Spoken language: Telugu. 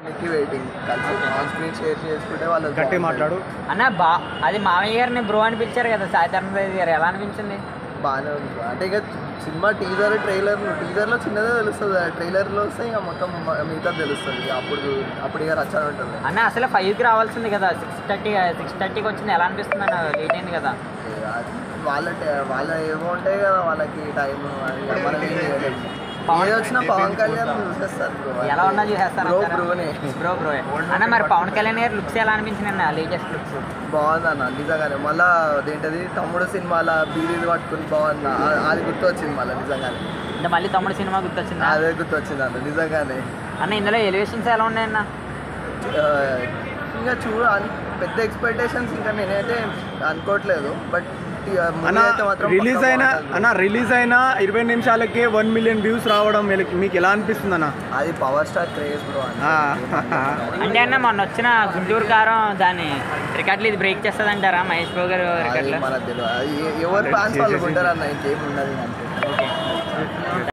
వెయిటింగ్ కలిసి ఆన్ స్క్రీన్ షేర్ చేసుకుంటే వాళ్ళు గట్టి మాట్లాడు అన్న అది మామయ్య గారిని బ్రో అని పిలిచారు కదా సాయి ధర్మ తేజ్ గారు, ఎలా అనిపించింది? బాగానే ఉంది bro. అంటే ఇక సినిమా టీజర్లో చిన్నదే తెలుస్తుంది, ట్రైలర్లో వస్తే ఇక మొత్తం మిగతా తెలుస్తుంది. అప్పుడు ఇక రచ్చన ఉంటుంది అన్న అసలు 5కి రావాల్సింది కదా, 6:30కి వచ్చింది, ఎలా అనిపిస్తుంది అన్న? లేట్ అయింది కదా. వాళ్ళ ఏమో ఉంటాయి కదా వాళ్ళకి టైం, మనం ఏం చేయలేము. ఏది వచ్చినా పవన్ కళ్యాణ్ చూసేస్తారు bro. ఎలా ఉన్నా చూసేస్తాను బ్రో. అన్న మరి పవన్ కళ్యాణ్ గారి లుక్స్ ఎలా అనిపించింది అన్న, లేటెస్ట్ లుక్స్? బాగుంది అన్న నిజంగానే. మళ్ళీ అదేంటది తమ్ముడు సినిమాలో బీడీలు పట్టుకుని బాగుంది, అది గుర్తొచ్చింది మళ్ళీ నిజంగానే. అంటే మళ్ళీ తమ్ముడు సినిమా గుర్తొచ్చింది? అదే గుర్తొచ్చింది అన్న నిజంగానే. అన్న ఇందులో ఎలివేషన్స్ ఎలా ఉన్నాయన్న? ఇంకా పెద్ద ఎక్స్పెక్టేషన్స్ ఇంకా నేనైతే అనుకోవట్లేదు. బట్ రిలీజ్ అయిన 20 నిమిషాలకే 1 మిలియన్ వ్యూస్ రావడం మీకు ఎలా అనిపిస్తుంది అన్న? అది పవర్ స్టార్ క్రేజ్ బ్రో. అంటే అన్న మొన్న వచ్చిన గుంటూరు కారం దాని రికార్డులు ఇది బ్రేక్ చేస్తుంది అంటారా మహేష్ బాబు గారు రికార్డులు? మనకు తెలియదు, ఎవరు ఫ్యాన్స్ వాళ్ళు ఉంటారు అన్న, ఇంకేం ఉండదు.